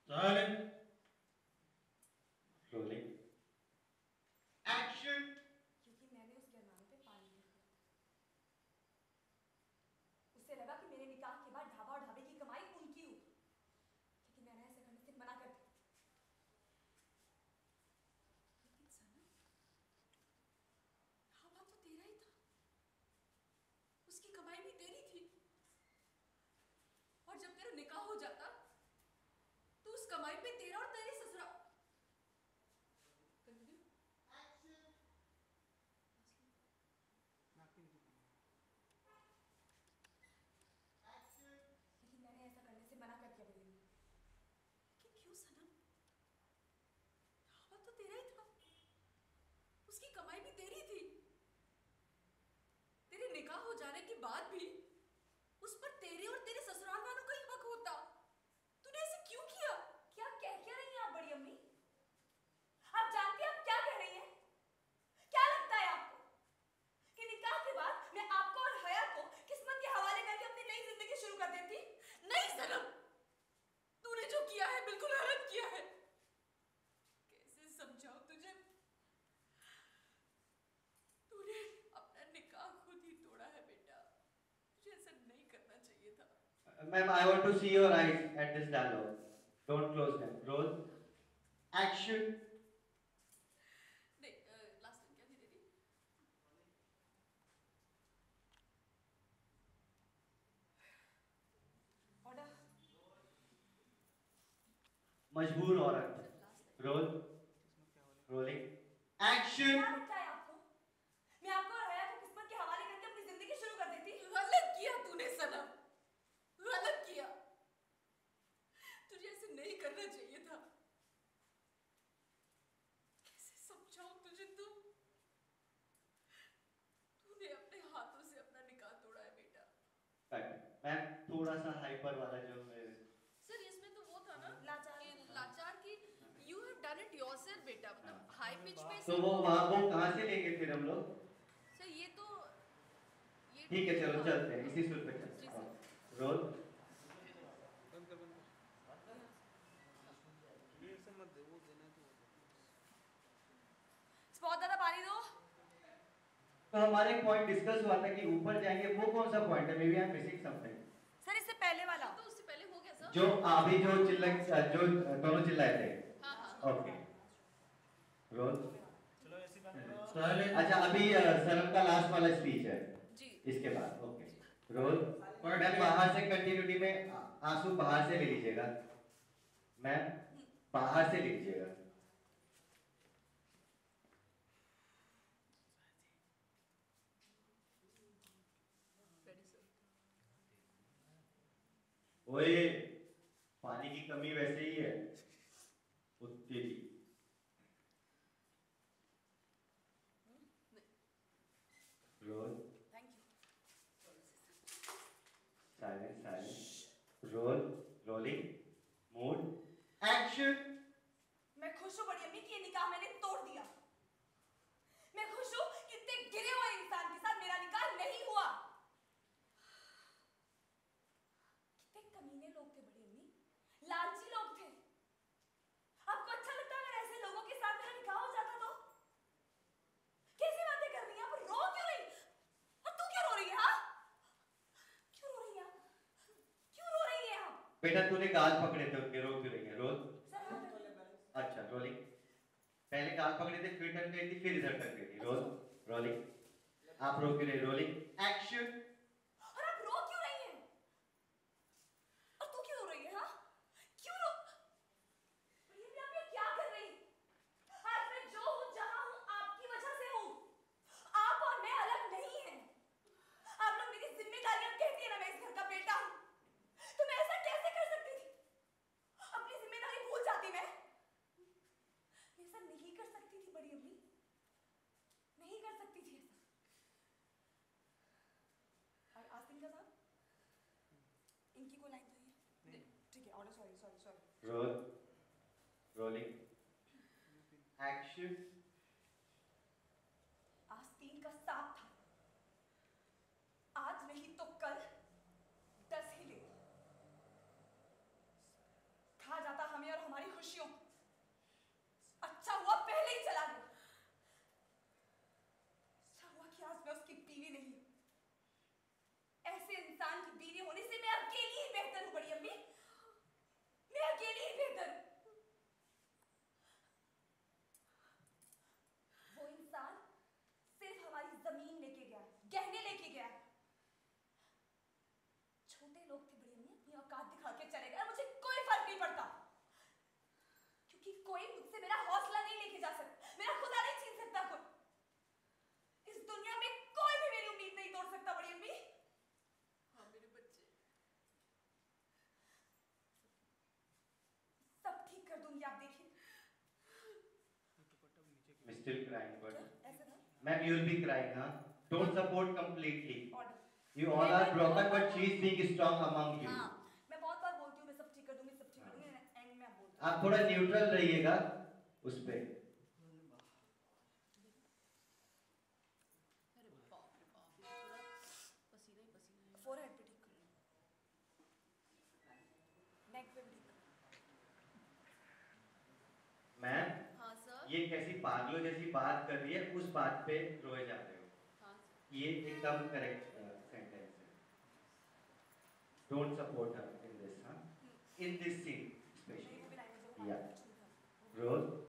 Silent. Rolling action. क्योंकि मैंने उसके अरमानों पे पानी फेर दिया था। उसे लगा कि मेरे निकाह के बाद ढाबा और ढाबे की कमाई उनकी होगी, लेकिन मैंने ऐसे करने से मना कर दिया। लेकिन सनम, ढाबा तो तेरा ही था, उसकी कमाई भी तेरी थी, और जब तेरा निकाह हो जाता तो उस कमाई पे तेरा और तेरी ससुराल। लेकिन मैंने ऐसा करने से मना कर दिया बड़ी अम्मी। लेकिन क्यों सनम? ढाबा तो तेरा ही था, उसकी कमाई भी तेरी थी, तेरे निकाह हो जाने के बाद भी उस पर तेरे और तेरे ससुराल वालों का ही हक होता। तूने ऐसे क्यों किया? क्या कह क्या रही हैं आप बड़ी अम्मी? आप जानती हैं आप क्या कह रही हैं? क्या लगता है आपको कि निकाह के बाद मैं आपको और हया को किस्मत के हवाले करके अपनी नई जिंदगी शुरू कर देती? नहीं सनम, तूने जो किया है बिल्कुल गलत किया है। कैसे समझाऊं तुझे? तूने अपना निकाह खुद ही तोड़ा है बेटा, तुझे ऐसा नहीं करना चाहिए था। Ma'am, I want to see your eyes at this dialogue. Don't close them. Roll action. नहीं, लास्ट टाइम क्या थी तेरी? ऑर्डर। मजबूर औरत। Roll rolling action. क्या लगता है आपको मैं आपको और हया को किस्मत के हवाले करके अपनी जिंदगी शुरू कर देती? गलत किया तूने सनम, गलत किया। तुझे ऐसे नहीं करना चाहिए था। कैसे समझाऊं तुझे? तूने अपने हाथों से अपना निकाह तोड़ा है बेटा। मैम, थोड़ा सा हाइपर वाला जो है सर, इसमें तो वो था ना लाचार की you have done it yourself बेटा, मतलब हाई पिच पे। तो वो वहाँ वो कहाँ से लेंगे फिर हम लोग? सर ये ठीक है, चलो चलते हैं, इसी सुर पे चलते हैं। रोल बहुत ज्यादा पानी दो। तो हमारे पॉइंट डिस्कस हुआ था कि ऊपर जाएंगे, वो कौन सा पॉइंट है? Maybe I am missing something. Sir इससे पहले वाला तो उससे पहले हो गया सर। जो अभी जो दोनों चिल्लाए थे। हाँ हाँ ओके रोल। चलो ऐसी बात करो। Silent. अच्छा, अभी सनम का लास्ट वाला स्पीच है जी। इसके बाद। Okay role. मैम, बाहर से कंटिन्यूटी में आंसू बाहर से ले लीजिएगा। मैम, बाहर से ले लीजिएगा। ओए, पानी की कमी वैसे ही है उतनी ही। Roll thank you. Silence silence. Roll rolling mood action. मैं खुश हूँ बड़ी अम्मी कि ये निकाह मैंने तोड़ दिया। मैं खुश हूँ कि इतने गिरे हुए इंसान के साथ मेरा निकाह नहीं हुआ। कितने कमीने लोग थे बड़ी अम्मी, लालची लोग थे। आपको अच्छा लगता अगर ऐसे लोगों के साथ मेरा निकाह हो जाता तो? कैसी बातें कर रही हैं आप? रो क्यों रही? और तू क्यों रो रही है? हाँ, क्यों रो रही है आप? क्यों रो रही है आप? बेटा, तूने गाल पकड़े थे उनके, रो क्यों रही है? रोल। सर हाँ, अच्छा रोलिंग। पहले गाल पकड़े थे, फिर टक गई थी, फिर इधर टक गई थी। Roll rolling. आप रो क्यों रही? Rolling action. और आप रो क्यों रही हैं? और तू क्यों रो रही है? हाँ, क्यों रो? बड़ी अम्मी आप ये क्या कर रही? आज मैं जो हूँ जहाँ हूँ आपकी वजह से हूँ। आप और मैं अलग नहीं हैं। आप लोग मेरी जिम्मेदारियां कहती है ना, मैं इस घर का बेटा हूँ, तो मैं ऐसा कैसे कर सकती थी? अपनी जिम्मेदारी भूल जाती मैं ऐसा नहीं कर सकती थी बड़ी अम्मी, नहीं कर सकती थी ऐसा। और आस्तीन का साहब, इनकी कोई लाइन तो है? ठीक है, order. Sorry sorry sorry. Roll rolling action. आस्तीन का साथ था, आज नहीं तो कल 10 ही ले। कहा जाता हमें और खुशियों। अच्छा हुआ पहले ही चला गया। अच्छा हुआ कि आज मैं उसकी बीवी नहीं हूं। ऐसे इंसान की बीवी होने से मैं अकेली ही बेहतर हूं बड़ी अम्मी। मैं अकेली ही बेहतर हूं। वो इंसान सिर्फ हमारी जमीन लेके गया, गहने लेके गया। छोटे लोग थे बड़ी अम्मी, अपनी औकात दिखा के चले गए। मुझे कोई फर्क नहीं पड़ता, क्योंकि कोई मुझसे मेरा हौसला नहीं लेके जा सकता, मेरा खुदा नहीं छीन सकता। कोई इस दुनिया में कोई भी मेरी उम्मीद नहीं तोड़ सकता बड़ी अम्मी। हाँ मेरे बच्चे, सब ठीक कर दूंगी, आप देखिए। I'm still crying, but ऐसे ना ma'am, you'll be crying, huh? Don't support completely. Order. You all are broken, but she is being strong among you. हाँ, मैं बहुत बार बोलती हूँ मैं सब ठीक कर दूंगी, सब ठीक कर दूंगी, एंड में आप बोलते हो। आप थोड़ा न्यूट्रल रहिएगा उस पे। अरे बाप रे बाप, ये पूरा पसीना ही पसीना है। फोरहेड पे ठीक करो, नेक पे भी ठीक करो। मैम, हाँ सर। ये कैसी पागलों जैसी बात कर रही है, उस बात पे रोए जा रहे हो। हाँ सर। ये एकदम करेक्ट सेंटेंस है। Don't support her in this, huh? In this scene, नहीं, वो especially. भी नहीं, मुझे वो Yeah. मालूम है, कुछ नहीं था। Rose.